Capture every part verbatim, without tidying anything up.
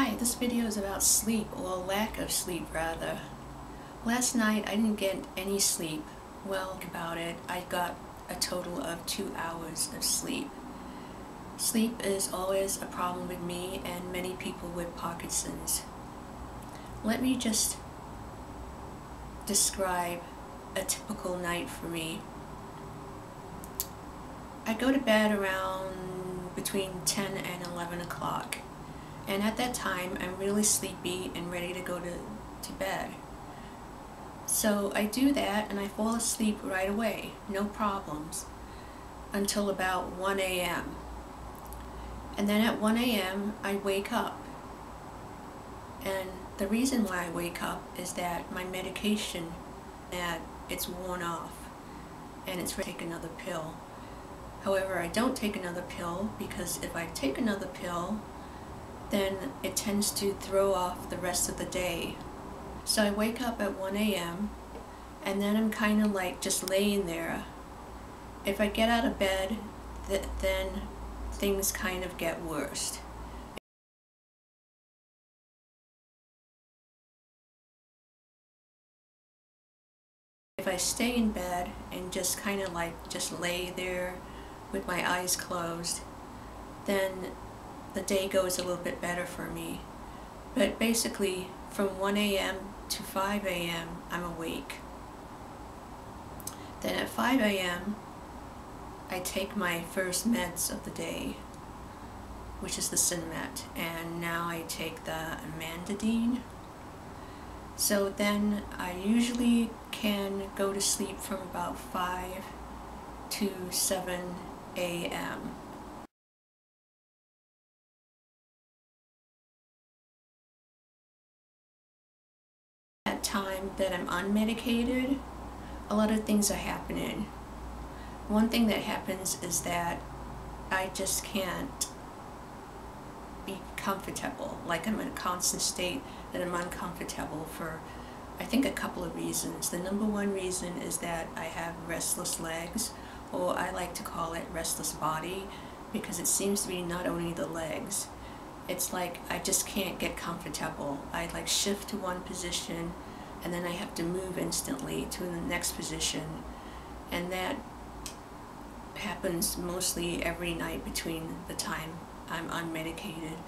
Hi, this video is about sleep, or lack of sleep rather. Last night I didn't get any sleep. Well, about it, I got a total of two hours of sleep. Sleep is always a problem with me and many people with Parkinson's. Let me just describe a typical night for me. I go to bed around between ten and eleven o'clock. And at that time, I'm really sleepy and ready to go to, to bed. So I do that and I fall asleep right away, no problems, until about one A M And then at one A M I wake up. And the reason why I wake up is that my medication, that it's worn off and it's ready to take another pill. However, I don't take another pill because if I take another pill, then it tends to throw off the rest of the day. So I wake up at one A M and then I'm kind of like just laying there. If I get out of bed, th then things kind of get worse. If I stay in bed and just kind of like just lay there with my eyes closed, then the day goes a little bit better for me. But basically, from one A M to five A M, I'm awake. Then at five A M, I take my first meds of the day, which is the Sinemet, and now I take the Amantadine. So then I usually can go to sleep from about five to seven A M time that I'm unmedicated, a lot of things are happening. One thing that happens is that I just can't be comfortable, like I'm in a constant state that I'm uncomfortable for I think a couple of reasons. The number one reason is that I have restless legs, or I like to call it restless body, because it seems to be not only the legs. It's like I just can't get comfortable. I like shift to one position and then I have to move instantly to the next position, and that happens mostly every night between the time I'm unmedicated.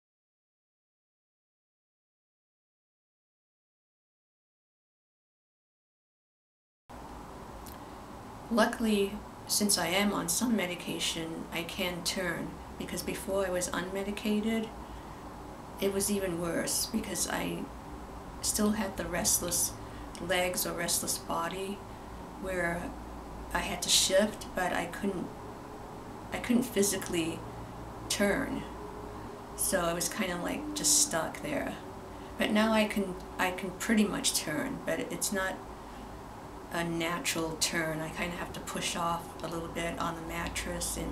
Luckily, since I am on some medication, I can turn, because before I was unmedicated, it was even worse because I still had the restless legs or restless body where I had to shift, but I couldn't I couldn't physically turn. So I was kind of like just stuck there. But now I can I can pretty much turn, but it's not a natural turn. I kind of have to push off a little bit on the mattress, and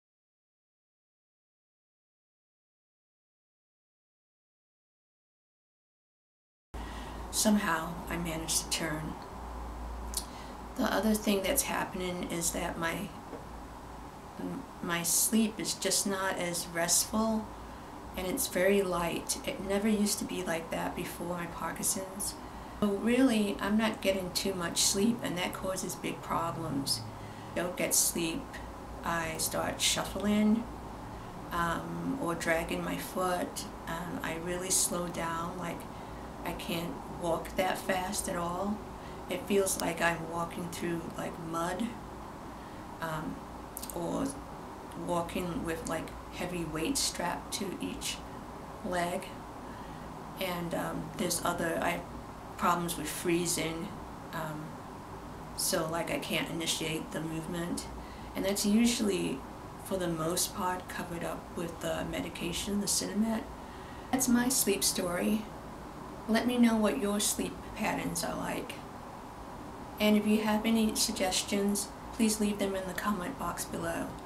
somehow I managed to turn. The other thing that's happening is that my my sleep is just not as restful, and it's very light. It never used to be like that before my Parkinson's. So really, I'm not getting too much sleep, and that causes big problems. I don't get sleep, I start shuffling um, or dragging my foot. Um, I really slow down, like I can't walk that fast at all. It feels like I'm walking through like mud, um, or walking with like heavy weights strapped to each leg. And um, there's other, I have problems with freezing, um, so like I can't initiate the movement. And that's usually, for the most part, covered up with the medication, the Sinemet. That's my sleep story. Let me know what your sleep patterns are like. And if you have any suggestions, please leave them in the comment box below.